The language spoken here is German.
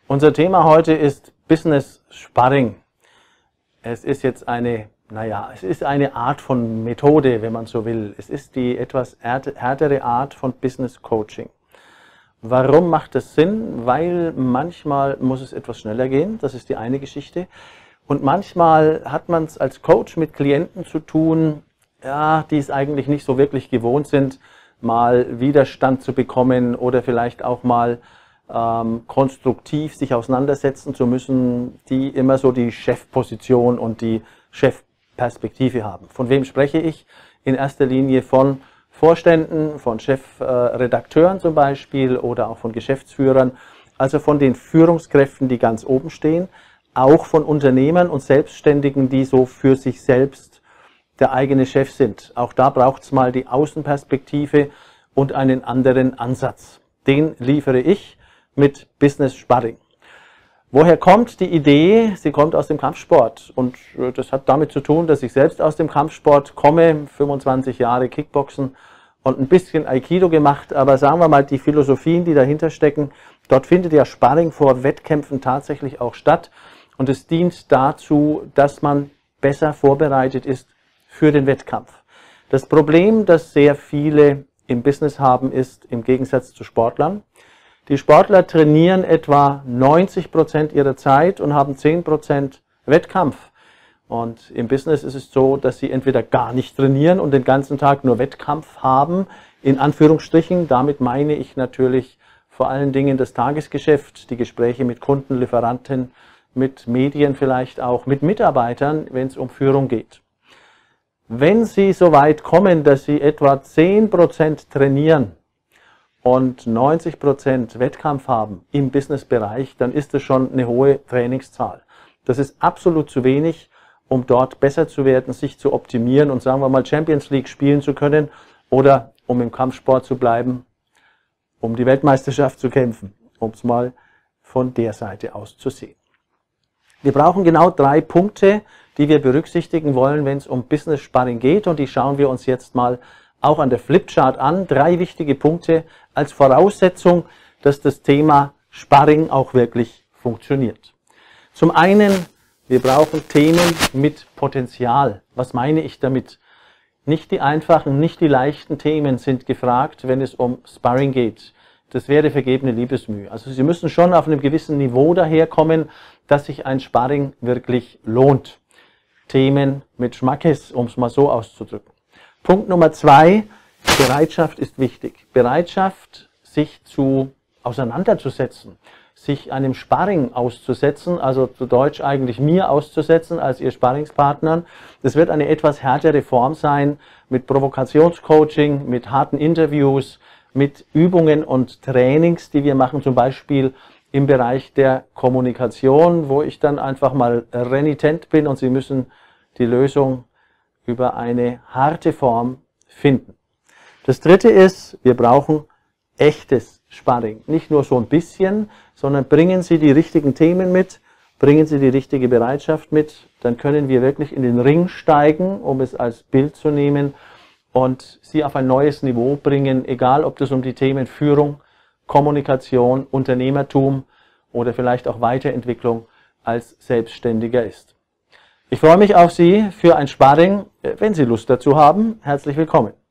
Unser Thema heute ist Business Sparring. Es ist jetzt eine Art von Methode, wenn man so will. Es ist die etwas härtere Art von Business Coaching. Warum macht das Sinn? Weil manchmal muss es etwas schneller gehen, das ist die eine Geschichte. Und manchmal hat man es als Coach mit Klienten zu tun, ja, die es eigentlich nicht so wirklich gewohnt sind, mal Widerstand zu bekommen oder vielleicht auch mal konstruktiv sich auseinandersetzen zu müssen, die immer so die Chefposition und die Chefperspektive haben. Von wem spreche ich? In erster Linie von Vorständen, von Chefredakteuren zum Beispiel oder auch von Geschäftsführern, also von den Führungskräften, die ganz oben stehen, auch von Unternehmern und Selbstständigen, die so für sich selbst der eigene Chef sind. Auch da braucht es mal die Außenperspektive und einen anderen Ansatz. Den liefere ich mit Business Sparring. Woher kommt die Idee? Sie kommt aus dem Kampfsport und das hat damit zu tun, dass ich selbst aus dem Kampfsport komme, 25 Jahre Kickboxen und ein bisschen Aikido gemacht, aber sagen wir mal die Philosophien, die dahinter stecken, dort findet ja Sparring vor Wettkämpfen tatsächlich auch statt und es dient dazu, dass man besser vorbereitet ist für den Wettkampf. Das Problem, das sehr viele im Business haben, ist im Gegensatz zu Sportlern, die Sportler trainieren etwa 90% ihrer Zeit und haben 10% Wettkampf. Und im Business ist es so, dass sie entweder gar nicht trainieren und den ganzen Tag nur Wettkampf haben, in Anführungsstrichen. Damit meine ich natürlich vor allen Dingen das Tagesgeschäft, die Gespräche mit Kunden, Lieferanten, mit Medien vielleicht auch, mit Mitarbeitern, wenn es um Führung geht. Wenn Sie so weit kommen, dass Sie etwa 10% trainieren, und 90% Wettkampf haben im Businessbereich, dann ist das schon eine hohe Trainingszahl. Das ist absolut zu wenig, um dort besser zu werden, sich zu optimieren und sagen wir mal Champions League spielen zu können oder um im Kampfsport zu bleiben, um die Weltmeisterschaft zu kämpfen, um es mal von der Seite aus zu sehen. Wir brauchen genau 3 Punkte, die wir berücksichtigen wollen, wenn es um Business Sparring geht und die schauen wir uns jetzt mal auch an der Flipchart an. 3 wichtige Punkte als Voraussetzung, dass das Thema Sparring auch wirklich funktioniert. Zum einen, wir brauchen Themen mit Potenzial. Was meine ich damit? Nicht die einfachen, nicht die leichten Themen sind gefragt, wenn es um Sparring geht. Das wäre vergebene Liebesmühe. Also Sie müssen schon auf einem gewissen Niveau daherkommen, dass sich ein Sparring wirklich lohnt. Themen mit Schmackes, um es mal so auszudrücken. Punkt Nummer 2, Bereitschaft ist wichtig. Bereitschaft, sich auseinanderzusetzen, sich einem Sparring auszusetzen, also zu Deutsch eigentlich mir auszusetzen als Ihr Sparringspartner. Das wird eine etwas härtere Form sein mit Provokationscoaching, mit harten Interviews, mit Übungen und Trainings, die wir machen, zum Beispiel im Bereich der Kommunikation, wo ich dann einfach mal renitent bin und Sie müssen die Lösung über eine harte Form finden. Das dritte ist, wir brauchen echtes Sparring. Nicht nur so ein bisschen, sondern bringen Sie die richtigen Themen mit, bringen Sie die richtige Bereitschaft mit, dann können wir wirklich in den Ring steigen, um es als Bild zu nehmen und Sie auf ein neues Niveau bringen, egal ob das um die Themen Führung, Kommunikation, Unternehmertum oder vielleicht auch Weiterentwicklung als Selbstständiger ist. Ich freue mich auf Sie für ein Sparring, wenn Sie Lust dazu haben. Herzlich willkommen.